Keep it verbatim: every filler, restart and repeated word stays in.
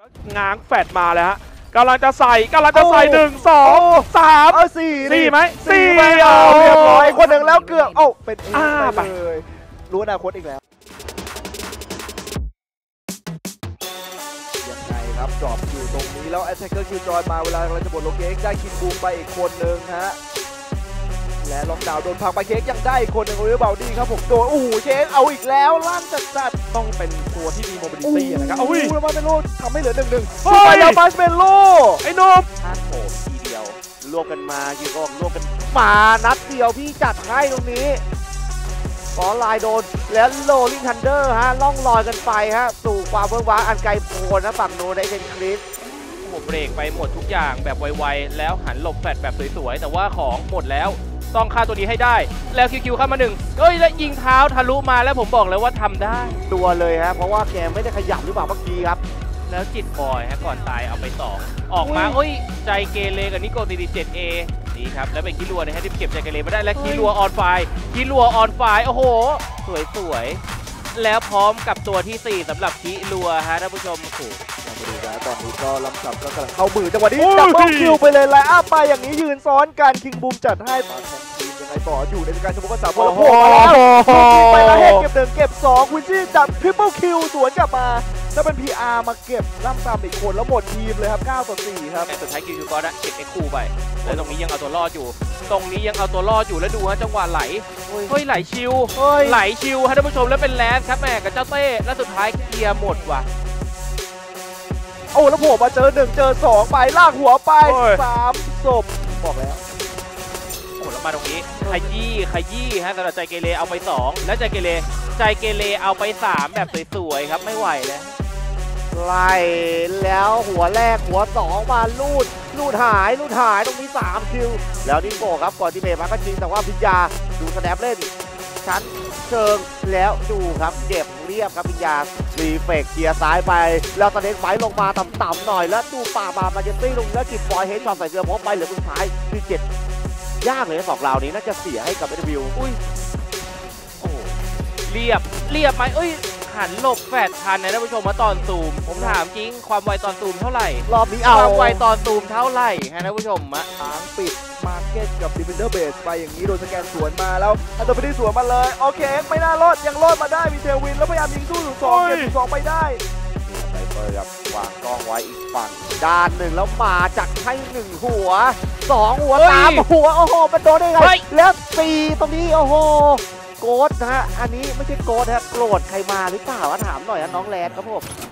ง้างแฟดมาเลยฮะกำลังจะใส่กำลังจะใส่หนึ่งสองสามเอาสี่สี่ไหมสี่เอาเรียบร้อยคนหนึ่งแล้วเกือบเอ้าเป็นเออ่าไปเลยรู้อนาคตอีกแล้วยังไงครับจอบอยู่ตรงนี้แล้วแอตแทคเกอร์คิวจอยมาเวลากำลังจะบดโลเกกได้คินบูมไปอีกคนหนึ่งฮะและล็อกดาวน์โดนพังไปเค้กยังได้อีกคนหนึ่งโอลิเวอร์เบลดี้ครับผมโดนโอ้โหเค้กเอาอีกแล้วลั่นจัดๆต้องเป็นตัวที่มีโมบิลิโอ้โหตี้นะครับอุ้ยแล้วมาเป็นโลทำให้เหลือหนึ่งหนึ่งเฮ้ยไปแล้วมาร์ชเมลโล่ไอ้หนุ่มท่านโผมทีเดียวรวมกันมากี่กองรวมกันมานัดเดียวพี่จัดให้ตรงนี้บอลลายโดนแล้วโรลลิงทันเดอร์ฮะล่องลอยกันไปฮะสู่ความเวิร์กว้างอันไกลโพ้นนะฝั่งโน้นได้เซนคริสผมเบรกไปหมดทุกอย่างแบบไวๆแล้วหันหลบแฟดแบบสวยๆแต่ว่าของหมดแล้วต้องฆ่าตัวนี้ให้ได้แล้วคิวๆเข้ามาหนึ่งเอ้ยแล้วยิงเท้าทะลุมาแล้วผมบอกเลยว่าทำได้ตัวเลยฮะเพราะว่าแกไม่ได้ขยับหรือเปล่าเมื่อกี้ครับแล้วจิตบอยฮะก่อนตายเอาไปสองออกมาเอ้ยใจเกเรกับนิโกตีดีเจ็ดเอนี่ครับแล้วเป็นคิรัวนะฮะที่เก็บใจเกเรมาได้และคิรัวออนไฟคิรัวออนไฟโอ้โหสวยๆแล้วพร้อมกับตัวที่สี่สำหรับคิรัวฮะท่านผู้ชมโอ้โหมาดูนะตอนนี้ก็ลำสับก็กำลังเข้ามือจังหวะนี้ดับเบิลคิวไปเลยไลน์อัพไปอย่างนี้ยืนซ้อนกันคิงบูมจัดให้ฝั่งของทีมยังไงต่ออยู่ในการชมกันสามคนแล้วโผล่มาแล้วไปแล้วเฮดเก็บหนึ่งเก็บสองวินซี่จับทริปเปิลคิวสวนกลับมาถ้าเป็น พี อาร์ มาเก็บล่ำซ้ำอีกคนแล้วหมดทีมเลยครับเก้าต่อสี่ครับแต่สุดท้ายคิวก็ได้เก็บเอ็กคูไปแล้วตรงนี้ยังเอาตัวรอดอยู่ตรงนี้ยังเอาตัวรอดอยู่แล้วดูฮะจังหวะไหลเฮ้ยไหลชิวไหลชิวฮะท่านผู้ชมแล้วเป็นแลนด์ครับแม่กับเจ้าเต้แล้วสุดท้ายเกียร์หมดว่ะโอ้แล้วผมมาเจอหนึ่งเจอสองไปลากหัวไปสามศพบอกแล้วโอ้แล้วมาตรงนี้ขยี้ขยี้ฮะสำหรับใจเกเรเอาไปสองแล้วใจเกเรใจเกเรเอาไปสามแบบสวยๆครับไม่ไหวแล้วไล่แล้วหัวแรกหัวสองมาลูดลูดหายลูดหายตรงนี้สามคิวแล้วนิโก้ครับก่อนที่เมย์มาก็จริงแต่ว่าพิญญาดูสแนปเล่นชั้นเชิงแล้วดูครับเก็บเรียบครับพิญญารีเฟกเกียร์ซ้ายไปแล้วตอนนี้ไฟลงมาต่ำๆหน่อยแล้วดูป่ามามาเจตตี้ลงแล้วจิตบอยเฮดช็อตใส่เกลือพบไปเหลือสุดท้ายที่เจ็ดยากเลยสองราวนี้น่าจะเสียให้กับเอ็นวิวอุ้ยโอ้เรียบเรียบไหมเอ้ยหันหลบแฟดทันนะท่านผู้ชมมาตอนซูมผมถามจริงความไวตอนซูมเท่าไหร่รอบนี้เอาความไวตอนซูมเท่าไหร่ฮะท่านผู้ชมอะทางปิดมาร์เก็ตกับดิฟเฟนเดอร์เบสไปอย่างนี้โดนสแกนสวนมาแล้วอันเดอร์ไปที่สวนมาเลยโอเคไม่น่ารอดยังรอดมาได้มีเทลวินแล้วพยายามยิงสู้ถึงสองเก็บถึงสองไปได้ไซเฟอร์ครับวางกล้องไว้อีกฝั่งด้านหนึ่งแล้วมาจัดให้หนึ่งหัวสองหัวสามหัวโอ้โหมันโดนได้ไงแล้วสี่ตรงนี้โอ้โหโกดนะฮะอันนี้ไม่ใช่โกดฮะโกรธใครมาหรือเปล่าถามหน่อยนะน้องแลนครับผม